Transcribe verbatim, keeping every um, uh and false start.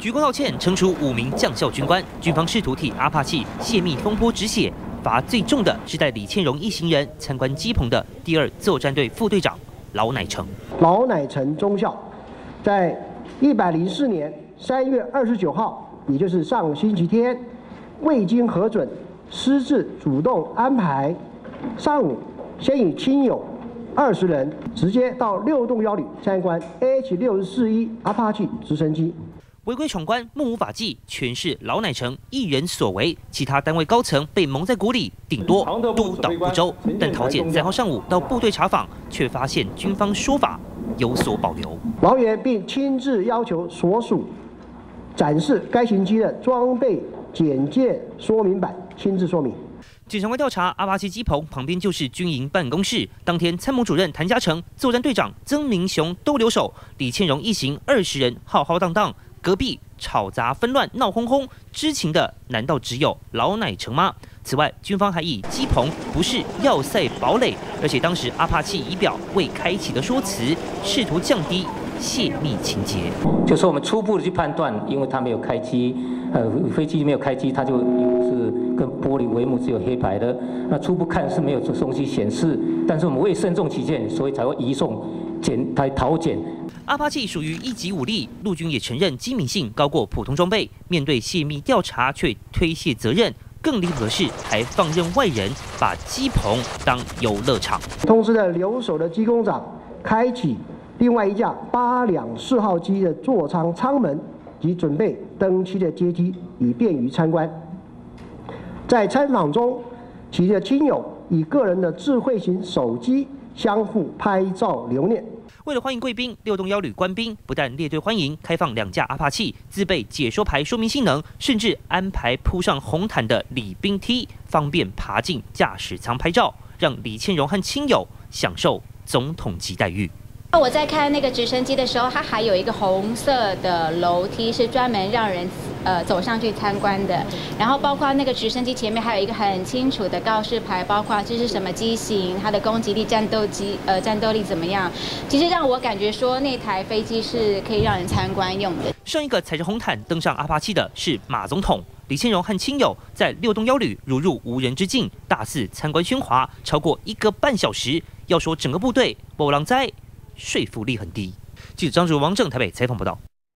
鞠躬道歉，惩处五名将校军官。军方试图替阿帕契泄密风波止血，罚最重的是带李倩蓉一行人参观机棚的第二作战队副队长老乃成。 老乃成中校，在一百零四年三月二十九号，也就是上星期天，未经核准，私自主动安排上午先以亲友二十人直接到六栋幺旅参观 A H 六四一阿帕契直升机。 违规闯关，目无法纪，全是老乃成一人所为，其他单位高层被蒙在鼓里，顶多督导不周。但陶检三号上午到部队查访，却发现军方说法有所保留。 王源并亲自要求所属展示该型机的装备简介说明版，亲自说明。 检察官调查，阿帕契机棚旁边就是军营办公室。当天，参谋主任谭家成、作战队长曾明雄都留守，李倩蓉一行二十人浩浩荡荡。隔壁吵杂纷乱闹哄哄，知情的难道只有老乃成吗？此外，军方还以机棚不是要塞堡垒，而且当时阿帕契仪表未开启的说辞，试图降低泄密情节。 就说我们初步的去判断，因为它没有开机，呃，飞机没有开机，它就是跟玻璃帷幕只有黑白的。那初步看是没有这东西显示，但是我们为慎重起见，所以才会移送检台桃检。 阿帕契属于一级武力，陆军也承认机敏性高过普通装备。面对泄密调查，却推卸责任。更离谱的是，还放任外人把机棚当游乐场。 通知了留守的机工长，开启另外一架八两四号机的座舱舱门及准备登机的阶梯，以便于参观。在参访中，其的亲友以个人的智慧型手机相互拍照留念。 为了欢迎贵宾，六栋幺旅官兵不但列队欢迎，开放两架阿帕契，自备解说牌说明性能，甚至安排铺上红毯的礼宾梯，方便爬进驾驶舱拍照，让李倩蓉和亲友享受总统级待遇。 我在看那个直升机的时候，它还有一个红色的楼梯，是专门让人呃走上去参观的。然后包括那个直升机前面还有一个很清楚的告示牌，包括这是什么机型，它的攻击力、战斗机呃战斗力怎么样。其实让我感觉说那台飞机是可以让人参观用的。 上一个踩着红毯登上阿帕契的是马总统。李倩蓉和亲友在六栋幺旅如入无人之境，大肆参观喧哗，超过一个半小时。要说整个部队波浪灾。说服力很低。记者张竹、王正台北采访报道。